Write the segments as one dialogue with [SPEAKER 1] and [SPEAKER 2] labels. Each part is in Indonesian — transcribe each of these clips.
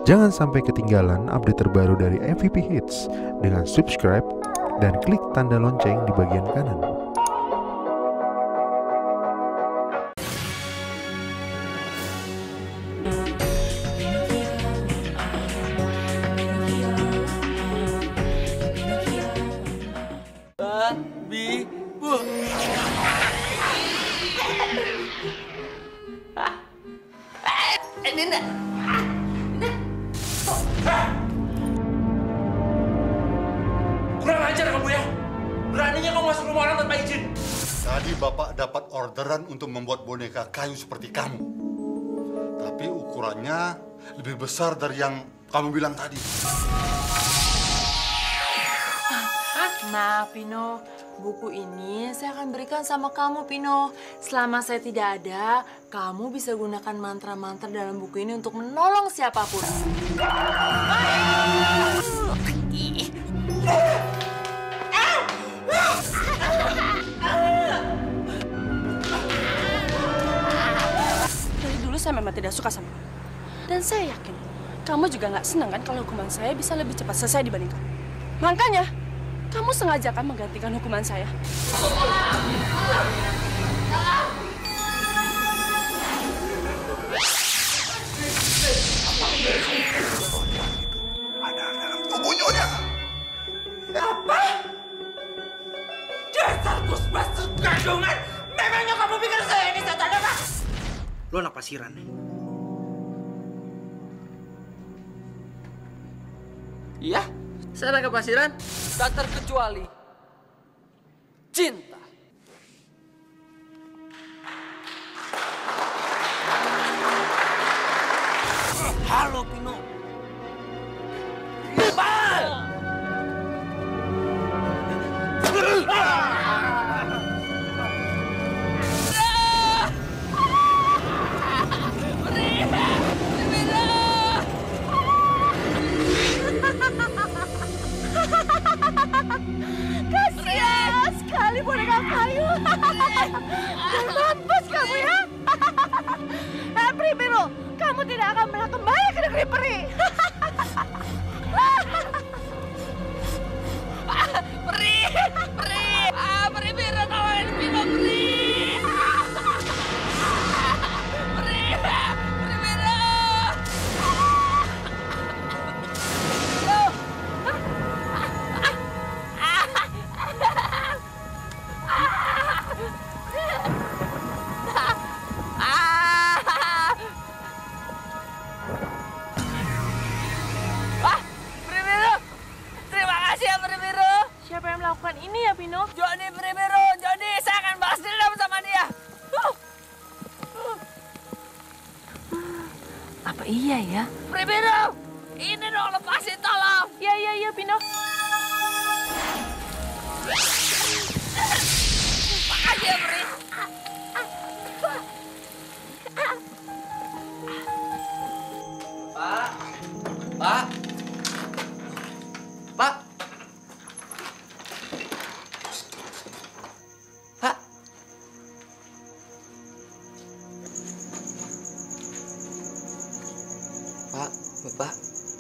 [SPEAKER 1] Jangan sampai ketinggalan update terbaru dari MVP Hits dengan subscribe dan klik tanda lonceng di bagian kanan.
[SPEAKER 2] Babi bu. Dinda. Kurang ajar kamu ya. Beraninya kamu masuk rumah orang tanpa izin.
[SPEAKER 3] Tadi Bapak dapat orderan untuk membuat boneka kayu seperti kamu. Tapi ukurannya lebih besar dari yang kamu bilang tadi.
[SPEAKER 4] Nah, Pino, buku ini saya akan berikan sama kamu, Pino. Selama saya tidak ada, kamu bisa gunakan mantra-mantra dalam buku ini untuk menolong siapapun.
[SPEAKER 5] Dari dulu saya memang tidak suka sama kamu. Dan saya yakin, kamu juga nggak senang kan kalau hukuman saya bisa lebih cepat selesai dibanding kamu. Makanya, kamu sengaja kan menggantikan hukuman saya.
[SPEAKER 3] Ada dalam tubuh Nyonya.
[SPEAKER 2] Apa? Dasar kusmas kandungan. Memangnya kamu pikir saya ini setan apa?
[SPEAKER 6] Lo anak pasiran.
[SPEAKER 2] Iya, saya anak kepasiran. Tak terkecuali cinta.
[SPEAKER 6] Halo, Pino.
[SPEAKER 5] Kasihan sekali boneka kayu. Dan mampus kamu ya. Primero, kamu tidak akan pernah kembali ke negeri peri.
[SPEAKER 2] Peri, peri, peri biru tolongin Pino peri. Peri, peri biru. Wah, peri biru. Terima kasih ya peri biru.
[SPEAKER 5] Siapa yang melakukan ini ya, Pino?
[SPEAKER 2] Jody peri biru, Jody saya akan balas dendam sama dia.
[SPEAKER 4] Apa iya ya?
[SPEAKER 2] Peri biru, ini dong lepasin tolong.
[SPEAKER 5] Iya, Pino.
[SPEAKER 2] Makasih ya peri. Pak, Pak, Pak, Pak. Pak, Bapak.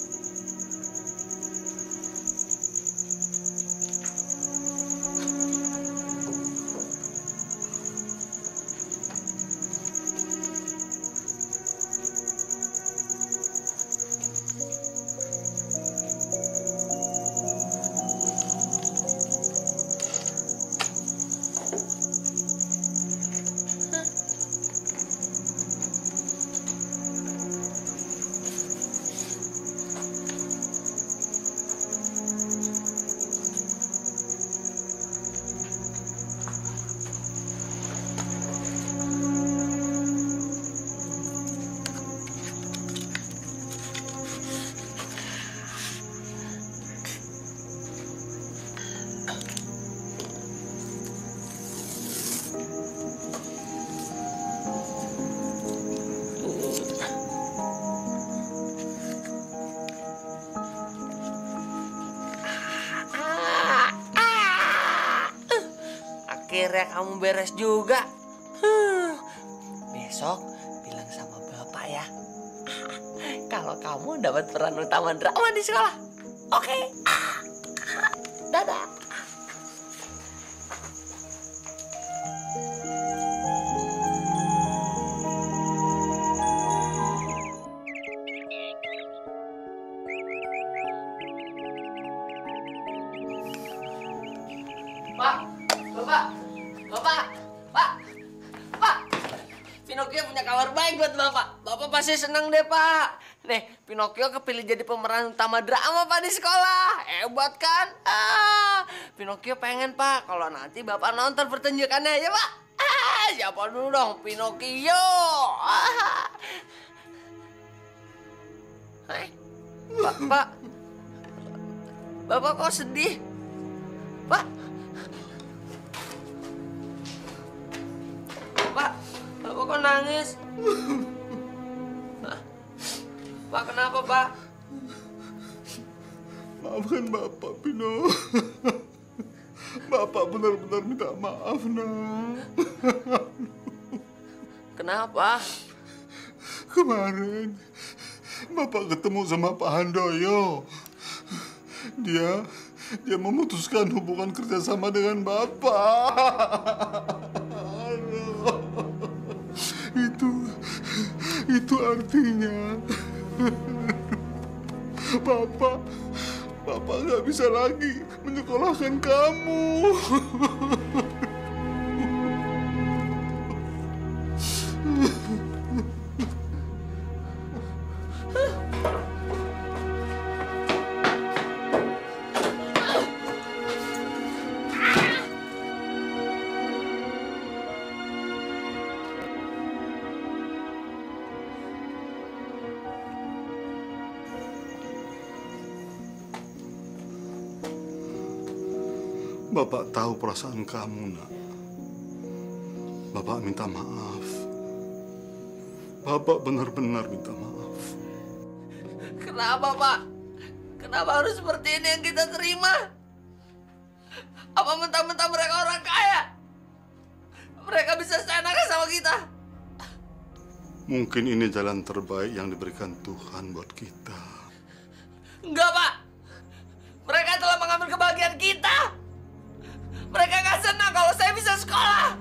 [SPEAKER 2] Akhirnya kamu beres juga. Besok bilang sama bapak ya.
[SPEAKER 7] kalau kamu dapat peran utama drama di sekolah. Oke? Dadah. Pak, Pinocchio punya kabar baik buat Bapak. Bapak pasti senang deh, Pak. Nih, Pinocchio kepilih jadi pemeran utama drama, Pak, di sekolah. Hebat kan? Pinocchio pengen, Pak, kalau nanti Bapak nonton pertunjukannya, ya, Pak? Siapa dulu dong? Pinocchio. Pak. Bapak kok sedih? Pak, Bapak kok nangis? Pak, kenapa, Pak?
[SPEAKER 3] Maafkan Bapak, Pino. Bapak benar-benar minta maaf, nak.
[SPEAKER 7] Kenapa?
[SPEAKER 3] Kemarin, Bapak ketemu sama Pak Handoyo. Dia memutuskan hubungan kerjasama dengan Bapak. Itu artinya Bapak nggak bisa lagi menyekolahkan kamu. Bapak tahu perasaan kamu, nak. Bapak minta maaf. Bapak benar-benar minta maaf.
[SPEAKER 7] Kenapa, Pak? Kenapa harus seperti ini yang kita terima? Apa mentah-mentah mereka orang kaya? Mereka bisa seenaknya sama kita.
[SPEAKER 3] Mungkin ini jalan terbaik yang diberikan Tuhan buat kita.
[SPEAKER 7] Enggak, Pak. Mereka telah mengambil kebahagiaan kita. Mereka gak senang kalau saya bisa sekolah.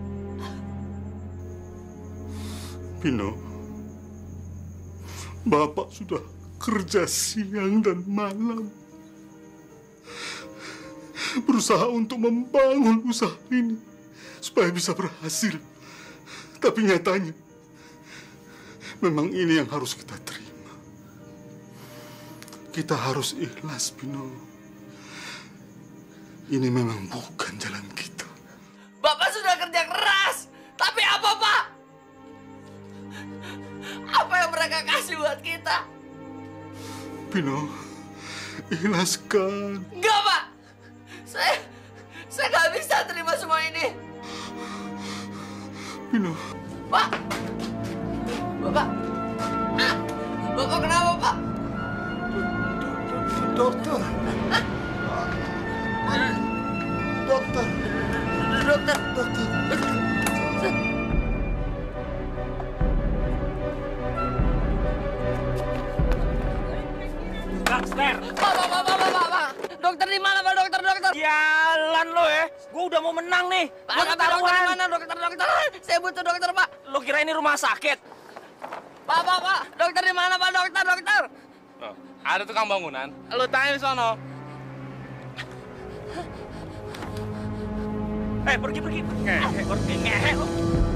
[SPEAKER 3] Pino, Bapak sudah kerja siang dan malam. Berusaha untuk membangun usaha ini supaya bisa berhasil. Tapi nyatanya, memang ini yang harus kita terima. Kita harus ikhlas, Pino. Ini memang bukan jalan kita.
[SPEAKER 7] Bapak sudah kerja keras. Tapi apa, Pak? Apa yang mereka kasih buat kita?
[SPEAKER 3] Pino, ikhlaskan.
[SPEAKER 7] Enggak, Pak. Saya nggak bisa terima semua ini.
[SPEAKER 3] Pino.
[SPEAKER 7] Pak. Bapak. Bapak kenapa, Pak?
[SPEAKER 3] Dokter.
[SPEAKER 6] Baxter.
[SPEAKER 7] Pak. Dokter di mana, Pak? Dokter.
[SPEAKER 6] Jalan lo ya. Gue udah mau menang nih.
[SPEAKER 7] Pak, dokter di mana? Dokter. Saya butuh dokter, Pak.
[SPEAKER 6] Lo kira ini rumah sakit?
[SPEAKER 7] Pak. Dokter di mana, Pak? Dokter.
[SPEAKER 2] Oh, ada tukang bangunan. Lo tanya di sono.
[SPEAKER 6] Pergi. Ngehe lo.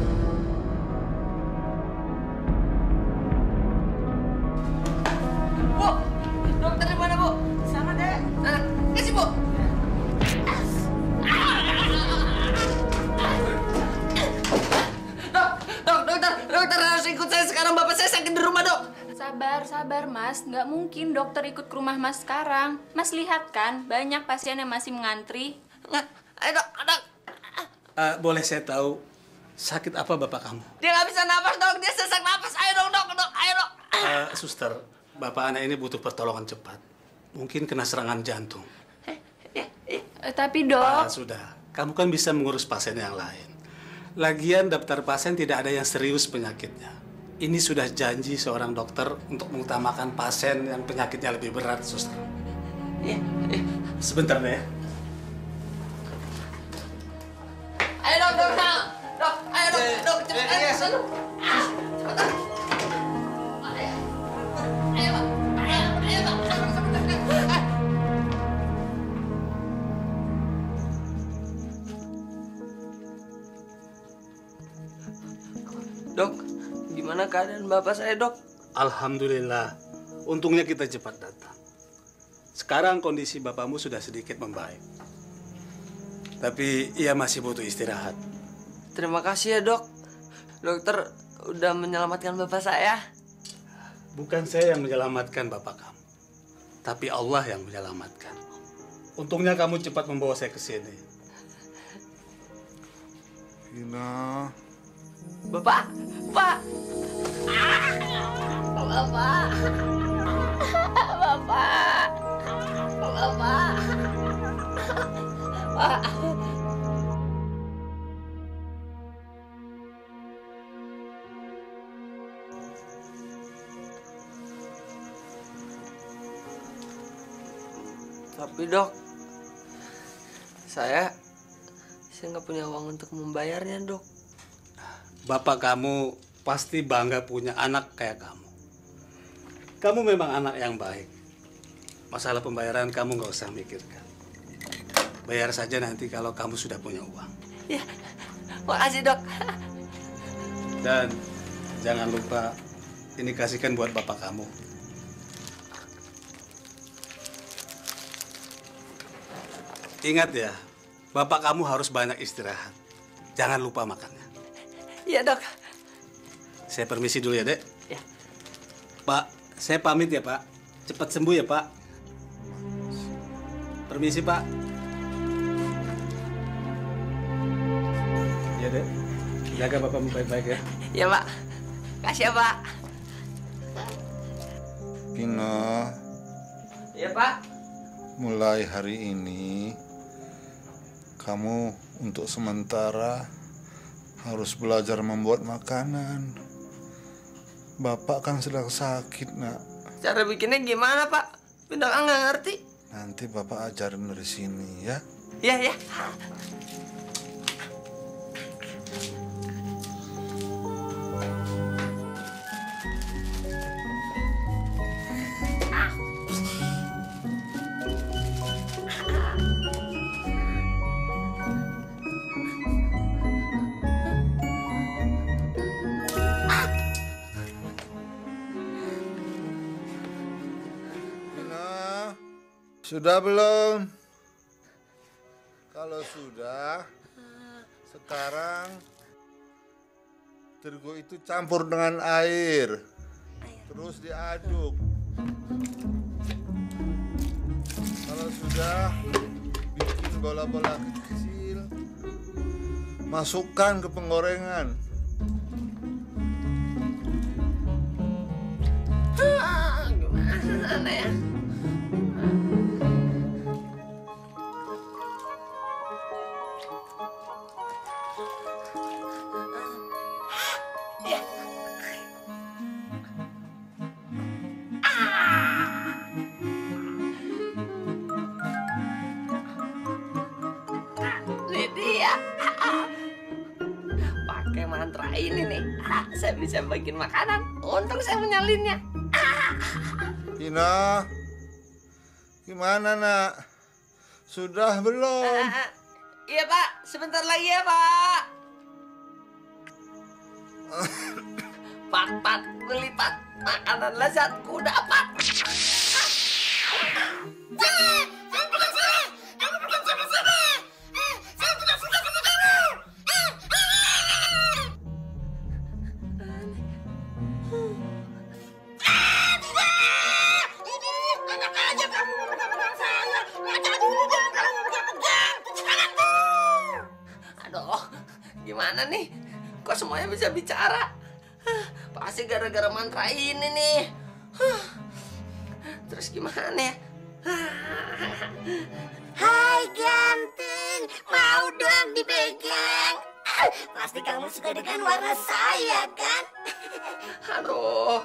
[SPEAKER 7] Bu, dokter di mana, Bu? Sana deh. Sana, kasih, Bu. Dokter harus ikut saya sekarang. Bapak saya sakit di rumah, Dok.
[SPEAKER 8] Sabar, Mas. Nggak mungkin dokter ikut ke rumah Mas sekarang. Mas lihat kan, banyak pasien yang masih mengantri.
[SPEAKER 7] Ayo, Dok.
[SPEAKER 9] Boleh saya tahu sakit apa bapak kamu?
[SPEAKER 7] Dia nggak bisa napas, Dok. Dia sesak napas. Ayo, Dok. Ayo, Dok.
[SPEAKER 9] Suster, bapak anak ini butuh pertolongan cepat. Mungkin kena serangan jantung.
[SPEAKER 8] Tapi, Dok...
[SPEAKER 9] Sudah, kamu kan bisa mengurus pasien yang lain. Lagian daftar pasien tidak ada yang serius penyakitnya. ini sudah janji seorang dokter untuk mengutamakan pasien yang penyakitnya lebih berat, suster.
[SPEAKER 7] Iya, iya.
[SPEAKER 9] Sebentar deh.
[SPEAKER 7] Ayo dok, ayo dok, cepetan. Cepetan. Ayo, Dok, gimana keadaan bapak saya, Dok?
[SPEAKER 9] Alhamdulillah, untungnya kita cepat datang. Sekarang kondisi bapakmu sudah sedikit membaik. Tapi ia masih butuh istirahat.
[SPEAKER 7] Terima kasih ya, Dok. Dokter udah menyelamatkan bapak saya.
[SPEAKER 9] Bukan saya yang menyelamatkan bapak kamu, tapi Allah yang menyelamatkan. Untungnya kamu cepat membawa saya ke sini.
[SPEAKER 3] Ina.
[SPEAKER 7] Bapak, Pak. Bapak. Bapak. Bapak. Pak. Tapi dok, saya nggak punya uang untuk membayarnya, dok.
[SPEAKER 9] Bapak kamu pasti bangga punya anak kayak kamu. Kamu memang anak yang baik. Masalah pembayaran kamu nggak usah mikirkan. Bayar saja nanti kalau kamu sudah punya uang.
[SPEAKER 7] Ya, makasih dok.
[SPEAKER 9] Dan jangan lupa ini kasihkan buat bapak kamu. Ingat ya, bapak kamu harus banyak istirahat. Jangan lupa makannya.
[SPEAKER 7] Iya dok.
[SPEAKER 9] Saya permisi dulu ya, Dek.
[SPEAKER 7] Ya.
[SPEAKER 9] Pak, saya pamit ya, Pak. Cepat sembuh ya, Pak. Permisi, Pak. Ya, Dek. Jaga bapakmu baik-baik ya.
[SPEAKER 7] Iya, Pak. Kasih ya, Pak.
[SPEAKER 3] Pino,
[SPEAKER 7] Iya, Pak.
[SPEAKER 3] mulai hari ini kamu untuk sementara harus belajar membuat makanan. Bapak kan sedang sakit, nak.
[SPEAKER 7] Cara bikinnya gimana, Pak? Pindah nggak ngerti.
[SPEAKER 3] Nanti Bapak ajarin dari sini, ya.
[SPEAKER 7] Iya, ya.
[SPEAKER 3] Sudah belum? Kalau sudah, sekarang terigu itu campur dengan air, terus diaduk. Kalau sudah, bikin bola-bola kecil, masukkan ke penggorengan.
[SPEAKER 7] Gimana ya? Pakai mantra ini nih, saya bisa bikin makanan. Untung saya menyalinnya.
[SPEAKER 3] Pina, gimana nak? Sudah belum?
[SPEAKER 7] Iya Pak, sebentar lagi ya Pak. Pat melipat makanan lezatku dapat. Aduh, gimana nih? Kok semuanya bisa bicara? Pasti gara-gara mantra ini nih. Terus gimana ya?
[SPEAKER 10] Hai ganteng, mau dong dipegang? Pasti kamu suka dengan warna saya kan?
[SPEAKER 7] Aduh.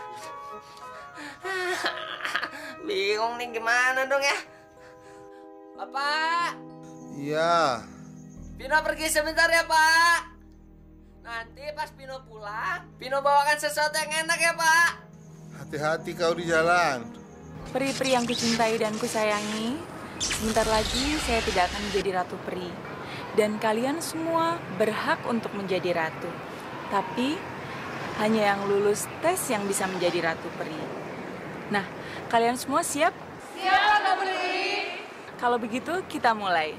[SPEAKER 7] Bingung nih gimana dong ya. Bapak.
[SPEAKER 11] Iya.
[SPEAKER 7] Pino pergi sebentar ya, Pak. Nanti pas Pino pulang, Pino bawakan sesuatu yang enak ya, Pak.
[SPEAKER 11] Hati-hati kau di jalan.
[SPEAKER 4] Peri-peri yang kucintai dan kusayangi, sebentar lagi saya tidak akan menjadi ratu peri. Dan kalian semua berhak untuk menjadi ratu. Tapi hanya yang lulus tes yang bisa menjadi ratu peri. Nah, kalian semua siap?
[SPEAKER 5] Siap, Ratu Peri.
[SPEAKER 4] Kalau begitu, kita mulai.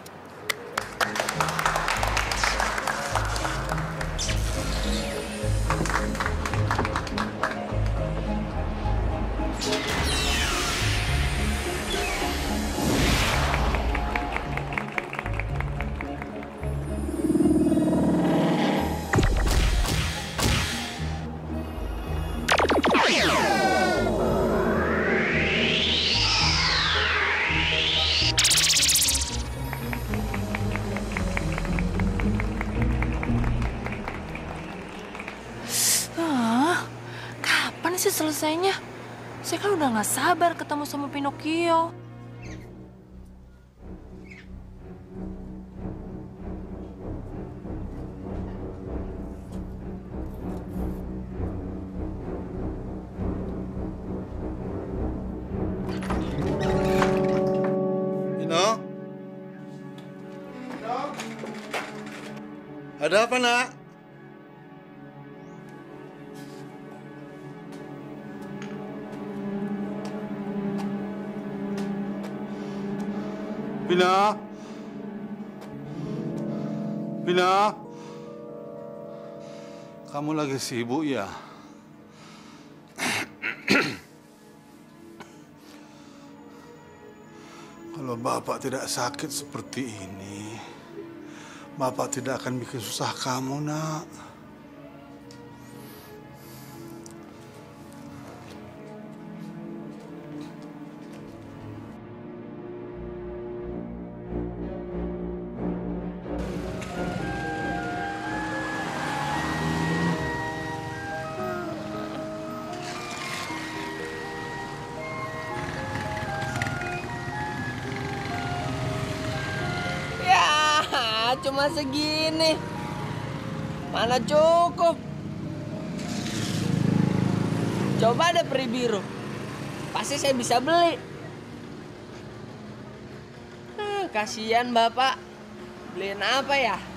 [SPEAKER 4] Kapan sih selesainya? Saya kan udah gak sabar ketemu sama Pinocchio.
[SPEAKER 11] Pino? Ada apa, nak?
[SPEAKER 3] Pina? Pina? Kamu lagi sibuk ya? Kalau Bapak tidak sakit seperti ini, Bapak tidak akan bikin susah kamu, nak.
[SPEAKER 7] Cuma segini. Mana cukup. Coba ada peri biru. Pasti saya bisa beli. Kasihan Bapak. Beliin apa ya?